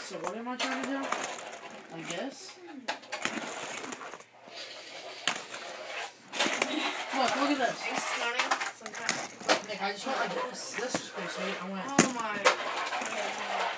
So what am I trying to do? I guess. Look at this. Are you snorting some kind of... Nick, I just went like this. This was pretty sweet. I went. Oh my.